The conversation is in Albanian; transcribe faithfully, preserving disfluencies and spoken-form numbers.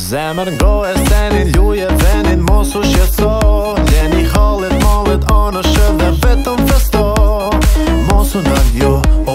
Zemër ngoje senin, luje venin, mos u shqetëso. Ljeni hallit, mallit, anësh edhe vetëm festo. Mos u nal jo,